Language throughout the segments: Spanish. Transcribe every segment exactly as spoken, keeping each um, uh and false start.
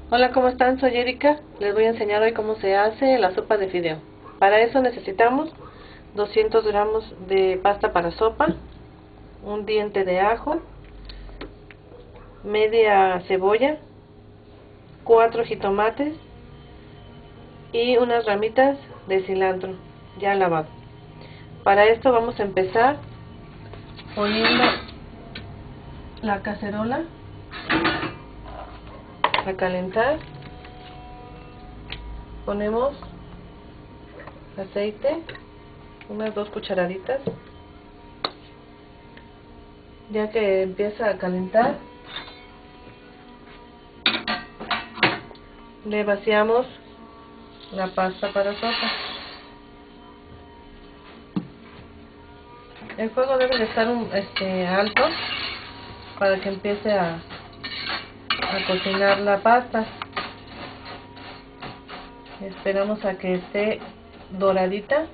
Hola, ¿cómo están? Soy Erika. Les voy a enseñar hoy cómo se hace la sopa de fideo. Para eso necesitamos doscientos gramos de pasta para sopa, un diente de ajo, media cebolla, cuatro jitomates y unas ramitas de cilantro ya lavado. Para esto vamos a empezar poniendo la cacerola a calentar. Ponemos aceite, unas dos cucharaditas. Ya que empieza a calentar, le vaciamos la pasta para sopa. El fuego debe de estar un, este, alto para que empiece a, a cocinar la pasta. Esperamos a que esté doradita.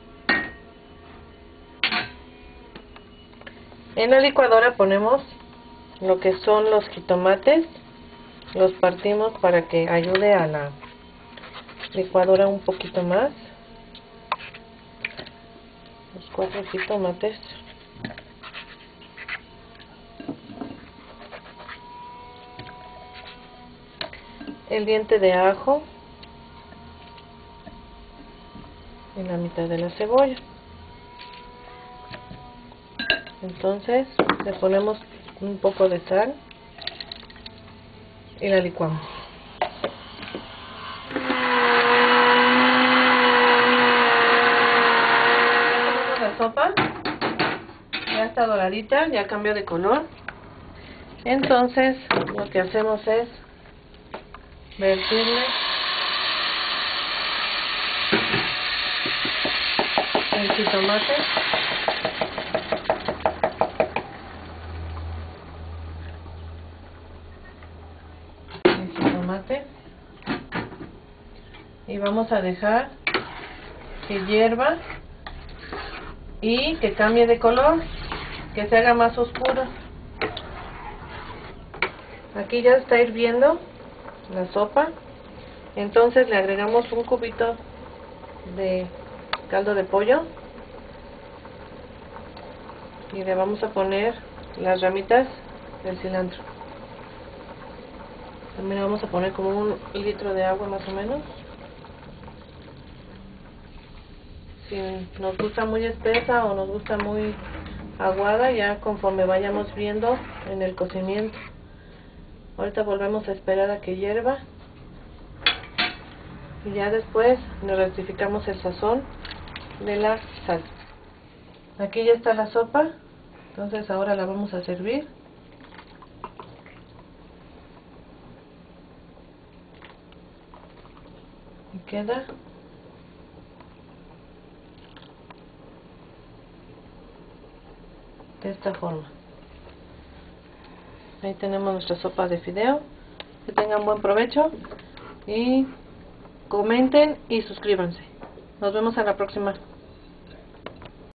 En la licuadora ponemos lo que son los jitomates, los partimos para que ayude a la licuadora un poquito más. Los cuatro jitomates. El diente de ajo y la mitad de la cebolla. Entonces le ponemos un poco de sal y la licuamos. La sopa ya está doradita, ya cambió de color. Entonces lo que hacemos es vertirle el jitomate, el jitomate y vamos a dejar que hierva y que cambie de color, que se haga más oscuro. Aquí ya está hirviendo la sopa, entonces le agregamos un cubito de caldo de pollo y le vamos a poner las ramitas del cilantro. También le vamos a poner como un litro de agua más o menos. Si nos gusta muy espesa o nos gusta muy aguada, ya conforme vayamos viendo en el cocimiento. Ahorita volvemos a esperar a que hierva y ya después le rectificamos el sazón de la sal. Aquí ya está la sopa, entonces ahora la vamos a servir. Y queda de esta forma. Ahí tenemos nuestra sopa de fideo. Que tengan buen provecho y comenten y suscríbanse. Nos vemos a la próxima.